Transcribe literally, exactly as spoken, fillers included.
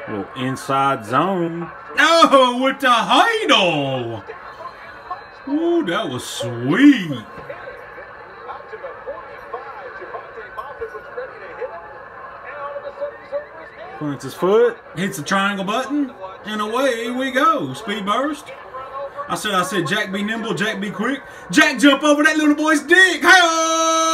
Little inside zone. Oh, with the Heidel. Ooh, that was sweet. Plants his foot, hits the triangle button, and away we go. Speed burst. I said, I said, Jack be nimble, Jack be quick. Jack jump over that little boy's dick. Hey-oh!